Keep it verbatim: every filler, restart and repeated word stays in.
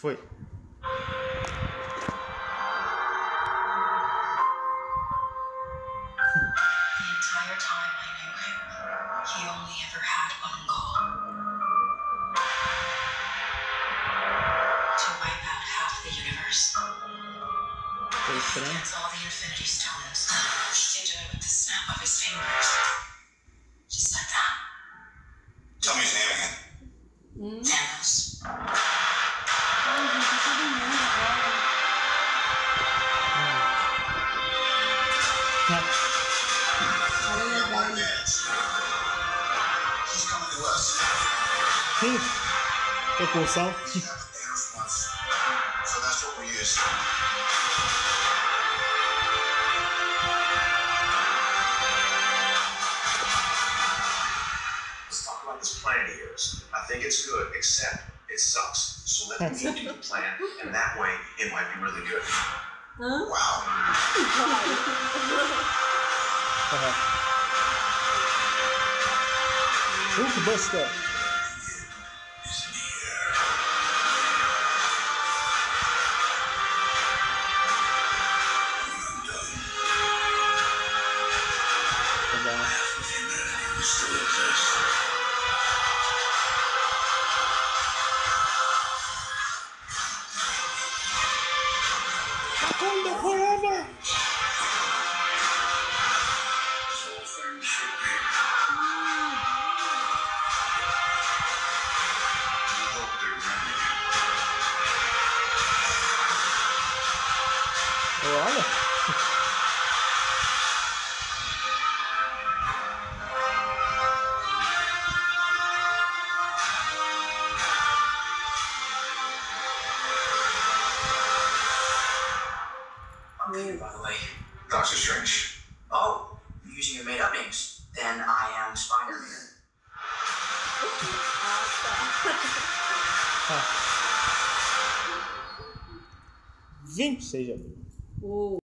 Foi. Foi estranho. Tell me his name again. Hum. Thanos. Ai, gente, tá todo mundo agora. Aranha velha. He's coming to us. Sim. Propulsão. We have air response. So that's what we use. Let's talk about this plan of yours. I think it's good, except it sucks. So let me do the plan, and that way it might be really good. Hã? Wow. Hulkbuster. Is in the air. When I'm done, Tá bom. half of humanity will still exist. Wakanda forever. As all things should be. I hope they remember you. Olha. Okay, by the way. Doctor Strange. Oh, you're using your made-up names. Then I am Spider-Man. Ah, tá. vinte e seis de abril. O